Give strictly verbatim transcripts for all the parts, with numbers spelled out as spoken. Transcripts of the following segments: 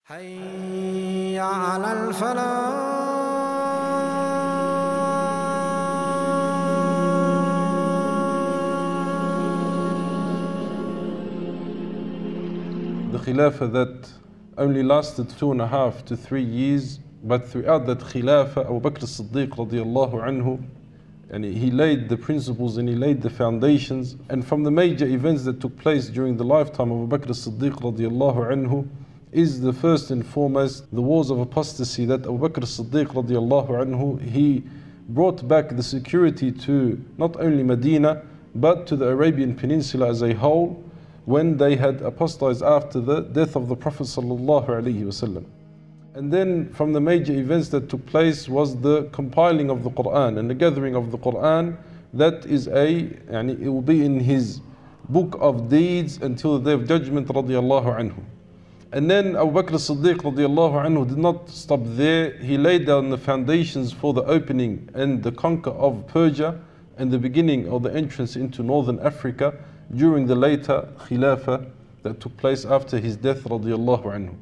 حي على الفلاح. The Khilafah that only lasted two and a half to three years, but throughout that Khilafah, Abu Bakr Siddiq radiallahu anhu, and he laid the principles and he laid the foundations. And from the major events that took place during the lifetime of Abu Bakr Siddiq radiallahu anhu is the first and foremost the wars of apostasy that Abu Bakr Siddiq radiallahu anhu, he brought back the security to not only Medina but to the Arabian Peninsula as a whole, when they had apostatized after the death of the Prophet sallallahu alaihi wasallam. And then from the major events that took place was the compiling of the Quran and the gathering of the Quran. That is a, yani it will be in his book of deeds until the day of judgment radiallahu anhu. And then Abu Bakr Siddiq radiallahu anhu did not stop there. He laid down the foundations for the opening and the conquer of Persia and the beginning of the entrance into northern Africa during the later Khilafah that took place after his death radiallahu anhu.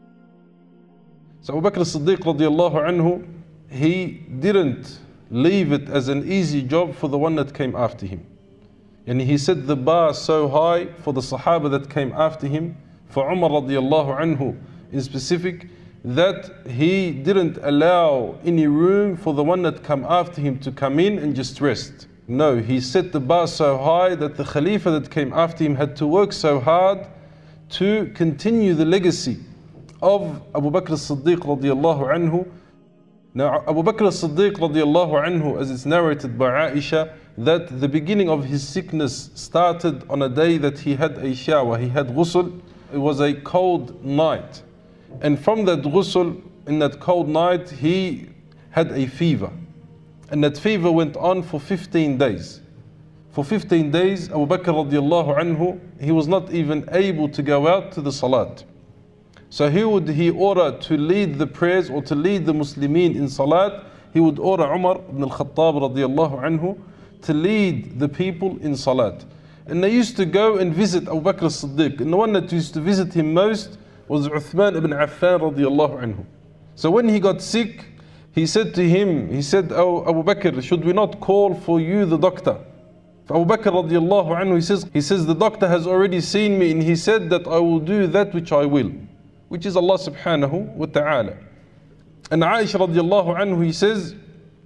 So Abu Bakr Siddiq radiallahu anhu, he didn't leave it as an easy job for the one that came after him. And he set the bar so high for the Sahaba that came after him, for Umar radiallahu anhu in specific, that he didn't allow any room for the one that came after him to come in and just rest. No, he set the bar so high that the Khalifa that came after him had to work so hard to continue the legacy of Abu Bakr as-Siddiq radiallahu anhu. Now Abu Bakr as-Siddiq radiallahu anhu, as it's narrated by Aisha, that the beginning of his sickness started on a day that he had a shower, he had ghusl. It was a cold night, and from that ghusl, in that cold night, he had a fever, and that fever went on for fifteen days. For fifteen days, Abu Bakr radiallahu anhu, he was not even able to go out to the salat. So he would he order to lead the prayers or to lead the Muslimin in salat. He would order Umar ibn al-Khattab radiallahu anhu to lead the people in salat. And they used to go and visit Abu Bakr as-Siddiq. And the one that used to visit him most was Uthman ibn Affan radiallahu anhu. So when he got sick, he said to him, he said, "Oh Abu Bakr, should we not call for you the doctor?" For Abu Bakr radiallahu anhu, he says, he says, "The doctor has already seen me and he said that I will do that which I will," which is Allah subhanahu wa ta'ala. And Aisha radiallahu anhu, he says,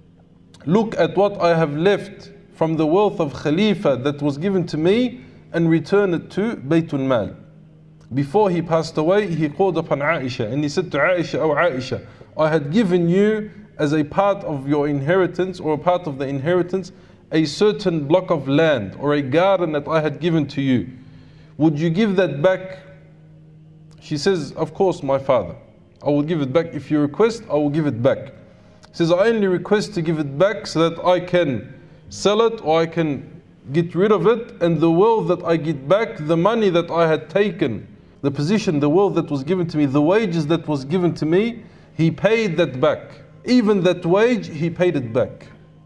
"Look at what I have left from the wealth of Khalifa that was given to me and return it to Baytul Mal." Before he passed away, he called upon Aisha and he said to Aisha, "Oh Aisha, I had given you as a part of your inheritance or a part of the inheritance a certain block of land or a garden that I had given to you. Would you give that back?" She says, "Of course, my father. I will give it back. If you request, I will give it back." He says, "I only request to give it back so that I can sell it or I can get rid of it, and the wealth that I get back, the money that I had taken, the position, the wealth that was given to me, the wages that was given to me, he paid that back. Even that wage, he paid it back."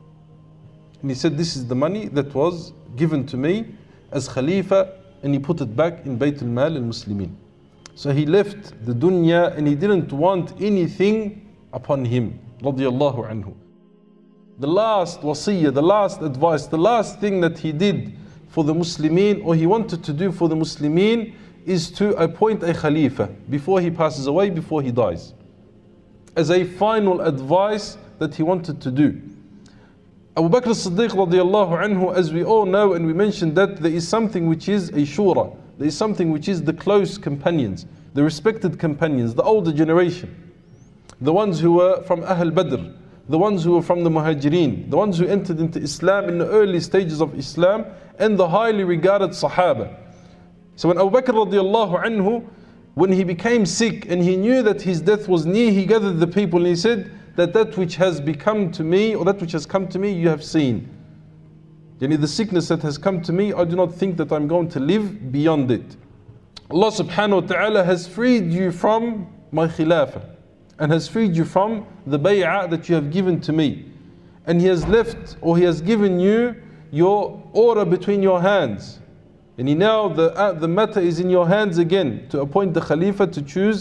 And he said, "This is the money that was given to me as Khalifa," and he put it back in Baytul Mal al-Muslimin. So he left the dunya and he didn't want anything upon him, radiyallahu anhu. The last wasiyah, the last advice, the last thing that he did for the Muslimin, or he wanted to do for the Muslimin, is to appoint a Khalifa before he passes away, before he dies, as a final advice that he wanted to do. Abu Bakr as-Siddiq radiallahu anhu, as we all know, and we mentioned that there is something which is a shura, there is something which is the close companions, the respected companions, the older generation, the ones who were from Ahl Badr, the ones who were from the Muhajirin, the ones who entered into Islam in the early stages of Islam, and the highly regarded Sahaba. So when Abu Bakr radiallahu anhu, when he became sick and he knew that his death was near, he gathered the people and he said that that which has become to me, or that which has come to me, you have seen. Yani the sickness that has come to me, I do not think that I'm going to live beyond it. Allah subhanahu wa ta'ala has freed you from my khilafah and has freed you from the bay'ah that you have given to me. And He has left, or He has given you your order between your hands. And now the, uh, the matter is in your hands again to appoint the Khalifa, to choose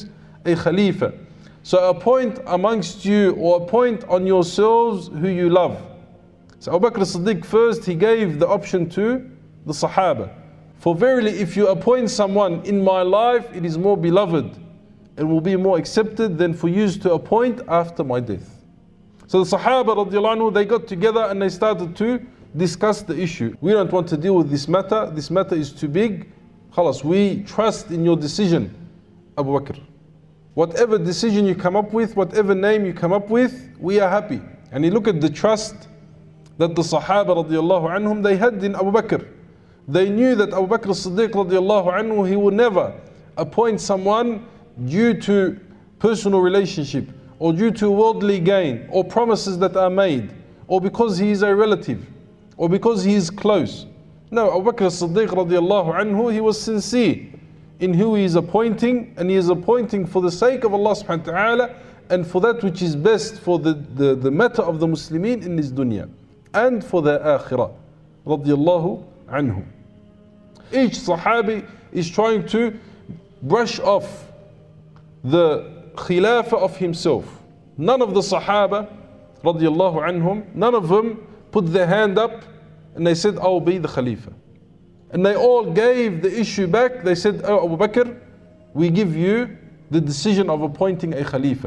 a Khalifa. So appoint amongst you, or appoint on yourselves who you love. So Abu Bakr as-Siddiq first, he gave the option to the Sahaba. For verily, if you appoint someone in my life, it is more beloved and will be more accepted than for you to appoint after my death. So the Sahaba radiallahu anhu, they got together and they started to discuss the issue. We don't want to deal with this matter. This matter is too big. Khalas, we trust in your decision, Abu Bakr. Whatever decision you come up with, whatever name you come up with, we are happy. And you look at the trust that the Sahaba radiallahu anhum, they had in Abu Bakr. They knew that Abu Bakr as-Siddiq radiallahu anhu, he would never appoint someone due to personal relationship, or due to worldly gain, or promises that are made, or because he is a relative, or because he is close. No, Abu Bakr as-Siddiq radiallahu anhu, he was sincere in who he is appointing, and he is appointing for the sake of Allah subhanahu wa ta'ala, and for that which is best for the, the, the matter of the Muslimin in this dunya, and for the akhirah, radiallahu anhu. Each Sahabi is trying to brush off the khilafah of himself. None of the Sahaba, radiallahu anhum, none of them put their hand up and they said, I'll be the Khalifa. And they all gave the issue back. They said, oh Abu Bakr, we give you the decision of appointing a Khalifa.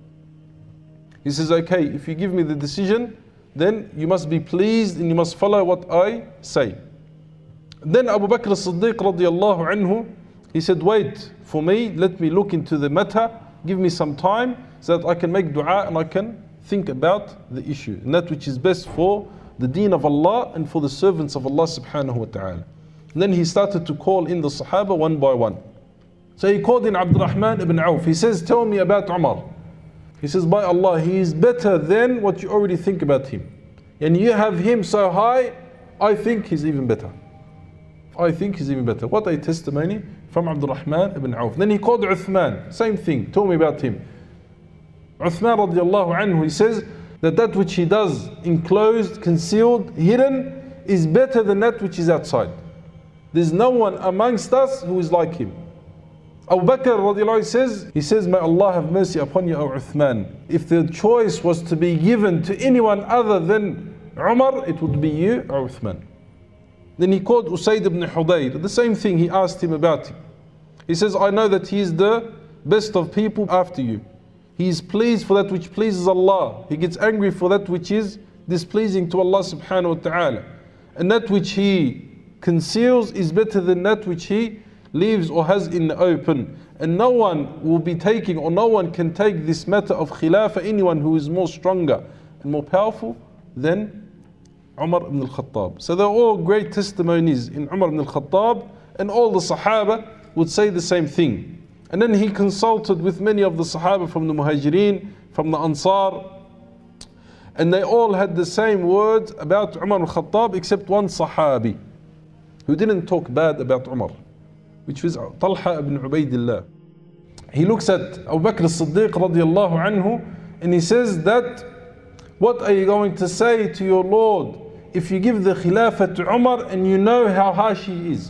He says, okay, if you give me the decision, then you must be pleased and you must follow what I say. Then Abu Bakr as-Siddiq radiallahu anhu, he said, wait for me, let me look into the matter, give me some time so that I can make dua and I can think about the issue, and that which is best for the deen of Allah and for the servants of Allah subhanahu wa ta'ala. And then he started to call in the Sahaba one by one. So he called in Abdurrahman ibn Auf. He says, tell me about Umar. He says, by Allah, he is better than what you already think about him. And you have him so high, I think he's even better. I think he's even better. What a testimony from Abdurrahman ibn Auf. Then he called Uthman. Same thing. Tell me about him. Uthman radiallahu anhu, he says that that which he does enclosed, concealed, hidden is better than that which is outside. There's no one amongst us who is like him. Abu Bakr radiallahu anhu says, he says, may Allah have mercy upon you, O Uthman. If the choice was to be given to anyone other than Umar, it would be you, O Uthman. Then he called Usayd ibn Hudayr. The same thing, he asked him about him. He says, I know that he is the best of people after you. He is pleased for that which pleases Allah. He gets angry for that which is displeasing to Allah subhanahu wa ta'ala. And that which he conceals is better than that which he leaves or has in the open. And no one will be taking, or no one can take this matter of khilafah, anyone who is more stronger and more powerful than Umar ibn al-Khattab. So they're all great testimonies in Umar ibn al-Khattab, and all the Sahaba would say the same thing. And then he consulted with many of the Sahaba from the Muhajirin, from the Ansar, and they all had the same words about Umar al-Khattab, except one Sahabi who didn't talk bad about Umar, which was Talha ibn Ubaidillah. He looks at Abu Bakr as-Siddiq radiallahu anhu, and he says that, what are you going to say to your Lord if you give the khilafah to Umar and you know how harsh he is?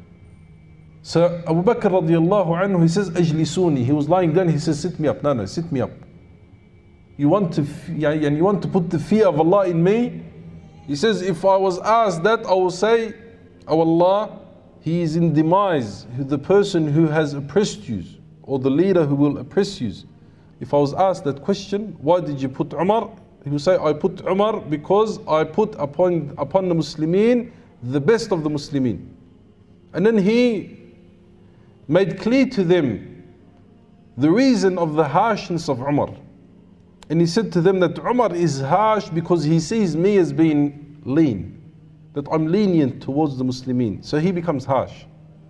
So Abu Bakr radiallahu anhu, he says, Ajlisuni. He was lying down, he says, sit me up. No, no, sit me up. You want to, you want to put the fear of Allah in me? He says, if I was asked that, I will say, oh Allah, he is in demise, the person who has oppressed you, or the leader who will oppress you. If I was asked that question, why did you put Umar? He will say, I put Umar because I put upon, upon the Muslimin the best of the Muslimin. And then he made clear to them the reason of the harshness of Umar. And he said to them that Umar is harsh because he sees me as being lean, that I'm lenient towards the Muslimin. So he becomes harsh.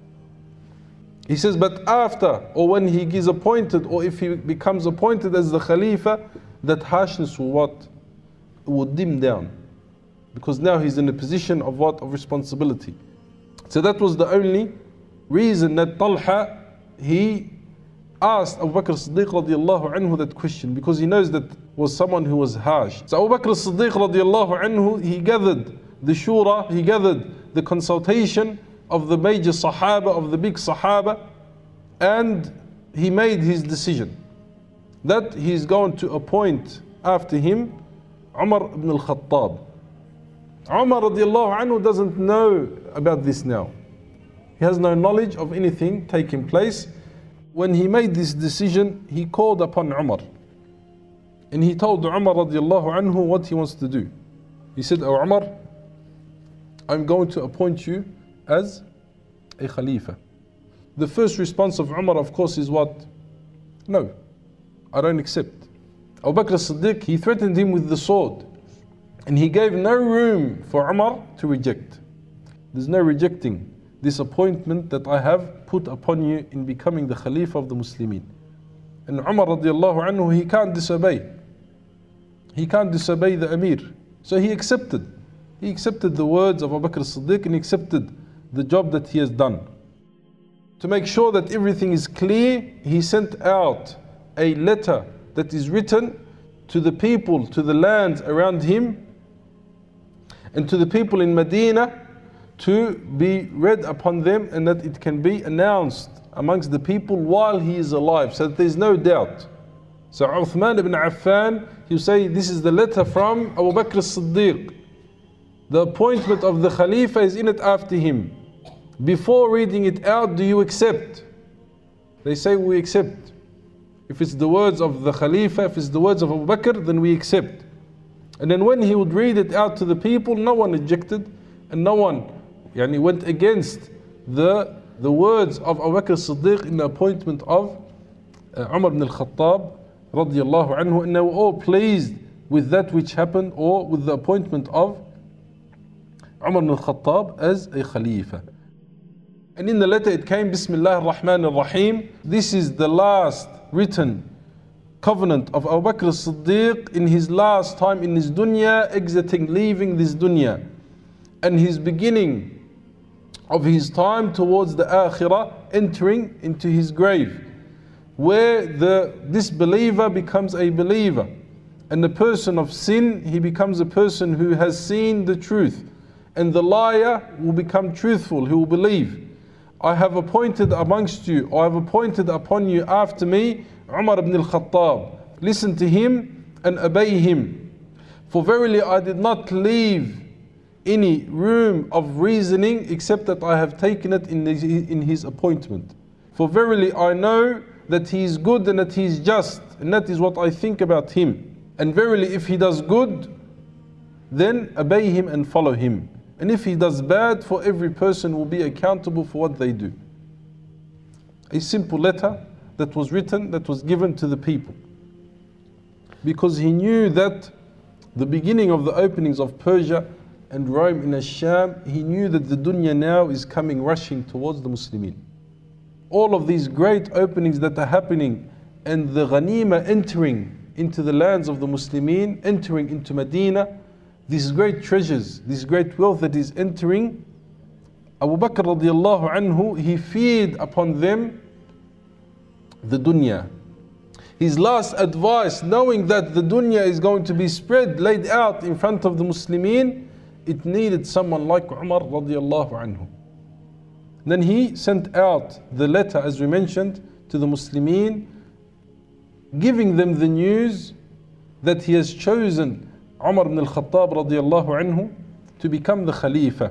He says, but after, or when he is appointed, or if he becomes appointed as the Khalifa, that harshness will what? Will dim down. Because now he's in a position of what? Of responsibility. So that was the only reason that Talha, he asked Abu Bakr as-Siddiq radiallahu anhu that question, because he knows that was someone who was harsh. So Abu Bakr as-Siddiq radiallahu anhu, he gathered the shura, he gathered the consultation of the major Sahaba, of the big Sahaba, and he made his decision that he is going to appoint after him Umar ibn al-Khattab. Umar radiallahu anhu doesn't know about this now. He has no knowledge of anything taking place. When he made this decision, he called upon Umar. And he told Umar radiallahu anhu what he wants to do. He said, "Oh Umar, I'm going to appoint you as a Khalifa." The first response of Umar, of course, is what? No, I don't accept. Abu Bakr as-Siddiq, he threatened him with the sword. And he gave no room for Umar to reject. There's no rejecting this appointment that I have put upon you in becoming the Khalifa of the Muslimin. And Umar radiallahu anhu, he can't disobey. He can't disobey the Amir. So he accepted. He accepted the words of Abu Bakr as-Siddiq and he accepted the job that he has done. To make sure that everything is clear, he sent out a letter that is written to the people, to the lands around him, and to the people in Medina, to be read upon them, and that it can be announced amongst the people while he is alive, so that there is no doubt. So Uthman ibn Affan, you say, this is the letter from Abu Bakr as-Siddiq. The appointment of the Khalifa is in it after him. Before reading it out, do you accept? They say, we accept. If it's the words of the Khalifa, if it's the words of Abu Bakr, then we accept. And then when he would read it out to the people, no one objected, and no one yani, went against the, the words of Abu Bakr as-Siddiq in the appointment of uh, Umar ibn al-Khattab radiallahu anhu, and they were all pleased with that which happened, or with the appointment of Umar ibn al-Khattab as a Khalifa. And in the letter it came, Bismillah ar-Rahman ar-Rahim. This is the last written covenant of Abu Bakr as-Siddiq in his last time in his dunya, exiting, leaving this dunya, and his beginning of his time towards the akhirah, entering into his grave, where the disbeliever becomes a believer, and the person of sin, he becomes a person who has seen the truth, and the liar will become truthful, who will believe. I have appointed amongst you, or I have appointed upon you after me, Umar ibn al-Khattab. Listen to him and obey him. For verily I did not leave any room of reasoning except that I have taken it in his, in his appointment. For verily I know that he is good and that he is just, and that is what I think about him. And verily if he does good, then obey him and follow him. And if he does bad, for every person will be accountable for what they do. A simple letter that was written, that was given to the people. Because he knew that the beginning of the openings of Persia and Rome in Asham, he knew that the dunya now is coming rushing towards the Muslimin. All of these great openings that are happening, and the ghanima entering into the lands of the Muslimin, entering into Medina, these great treasures, this great wealth that is entering, Abu Bakr radiallahu anhu, he feared upon them the dunya. His last advice, knowing that the dunya is going to be spread, laid out in front of the Muslimin, it needed someone like Umar radiallahu anhu. Then he sent out the letter, as we mentioned, to the Muslimin, giving them the news that he has chosen Umar ibn al-Khattab radiallahu anhu to become the Khalifa.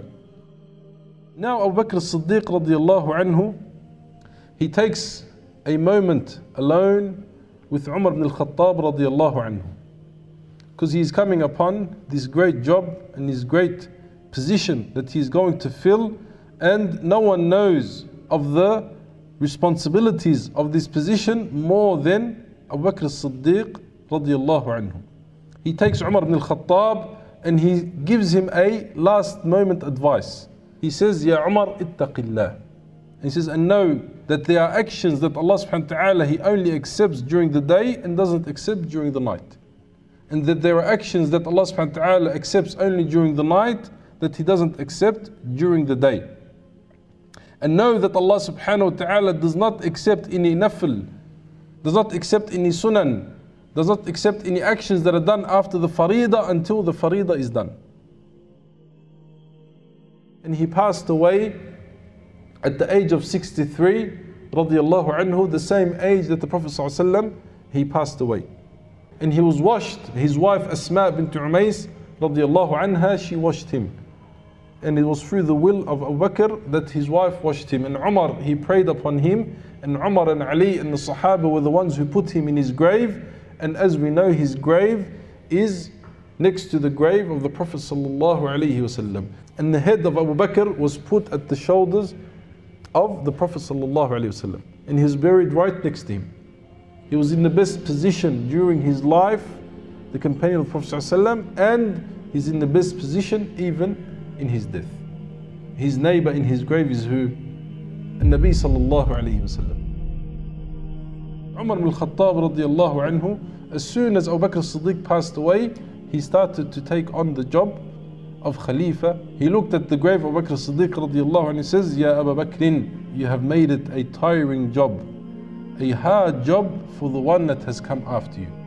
Now Abu Bakr as-Siddiq radiallahu anhu, he takes a moment alone with Umar ibn al-Khattab radiallahu anhu, because he is coming upon this great job and this great position that he is going to fill, and no one knows of the responsibilities of this position more than Abu Bakr as-Siddiq radiallahu anhu. He takes Umar ibn al-Khattab and he gives him a last moment advice. He says, Ya Umar, ittaqillah. He says, and know that there are actions that Allah subhanahu wa ta'ala, He only accepts during the day and doesn't accept during the night. And that there are actions that Allah subhanahu wa ta'ala accepts only during the night, that He doesn't accept during the day. And know that Allah subhanahu wa ta'ala does not accept any nafil, does not accept any sunan, does not accept any actions that are done after the farida until the farida is done. And he passed away at the age of sixty-three radiallahu anhu, the same age that the Prophet ﷺ, he passed away. And he was washed. His wife Asma bint Umays radiallahu anha, she washed him. And it was through the will of Abu Bakr that his wife washed him. And Umar, he prayed upon him. And Umar and Ali and the Sahaba were the ones who put him in his grave. And as we know, his grave is next to the grave of the Prophet sallallahu alaihi wasallam. And the head of Abu Bakr was put at the shoulders of the Prophet sallallahu alaihi wasallam. And he was buried right next to him. He was in the best position during his life, the companion of the Prophet sallallahu alaihi wasallam, and he's in the best position even in his death. His neighbor in his grave is who? An-Nabi sallallahu alayhi wa sallam. Umar ibn al-Khattab radiyallahu anhu, as soon as Abu Bakr as-Siddiq passed away, he started to take on the job of Khalifa. He looked at the grave of Abu Bakr as-Siddiq radiyallahu anhu and says, Ya Abu Bakrin, you have made it a tiring job, a hard job for the one that has come after you.